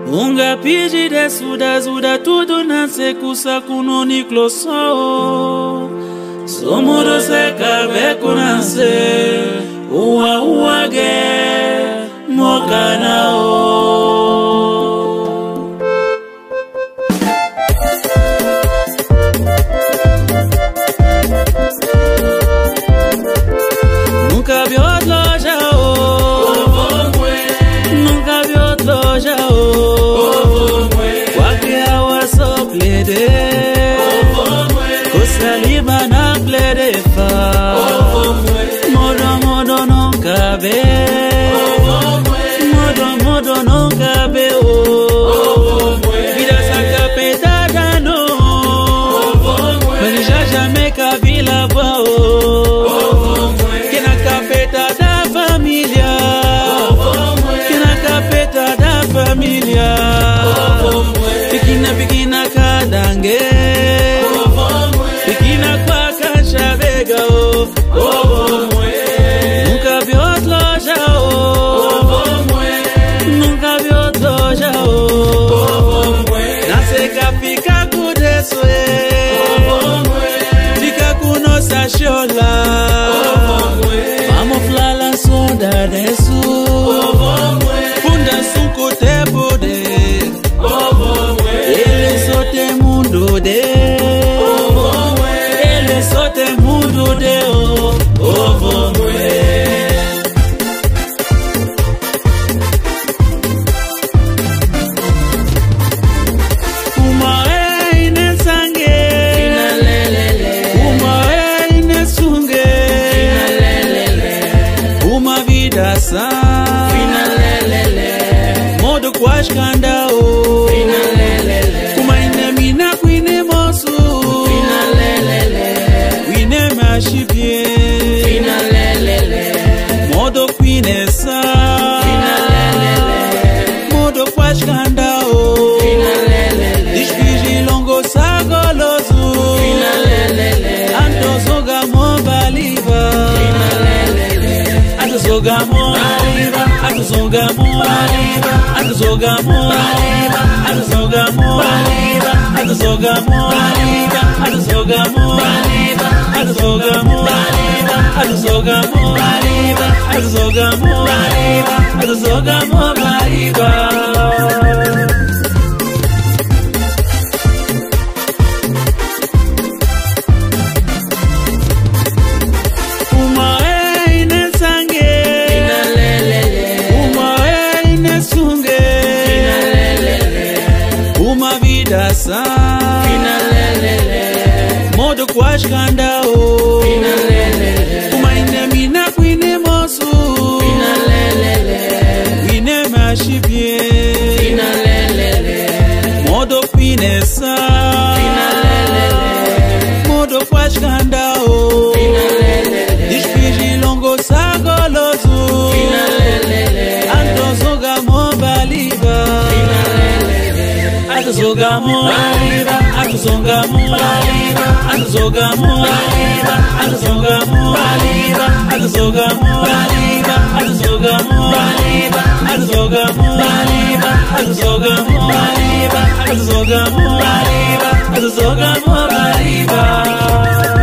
Unga piji de suda zuda tudo na sekusa kunoni kloso. Somudo se kabe kunanse uwa ge mokana o. Nunca vi otro jao, nunca vi otro jao. Kwake hawa so plede, kusaliba na plede fa. Modo nunca ve, modo nunca ve o. Vida saka petada no, mas já jamais cabila boa o. Pikina kadange Pikina kwa kashabega Nunca vi otro jao Nunca vi otro jao Naseka pika kudeswe Pika kuno sashola Mamo flala soda desu Punda sunko tebode ele sote mundo de ovo uma ine sange uma ine sunge uma vida sa modo kwashkanda o modo kwinesa modo kwashkanda o dishpiji longo sagolozu antozoga mo baliba antozoga mo baliba antozoga mo baliba antozoga mo baliba antozoga mo baliba antozoga mo baliba antozoga mo baliba antozoga mo baliba antozoga mo baliba antozoga mo baliba antozoga mo baliba. Dasa modo kwashkanda o kumaine mina kwine mosu wine mashibie modo kwine sa modo kwashkanda o dishpiji longo sagolozu antozoga mo baliba Antozoga mo baliba, antozoga mo baliba, antozoga mo baliba, antozoga mo baliba, antozoga mo baliba, antozoga mo baliba, antozoga mo baliba, antozoga mo baliba, antozoga mo baliba, antozoga mo baliba.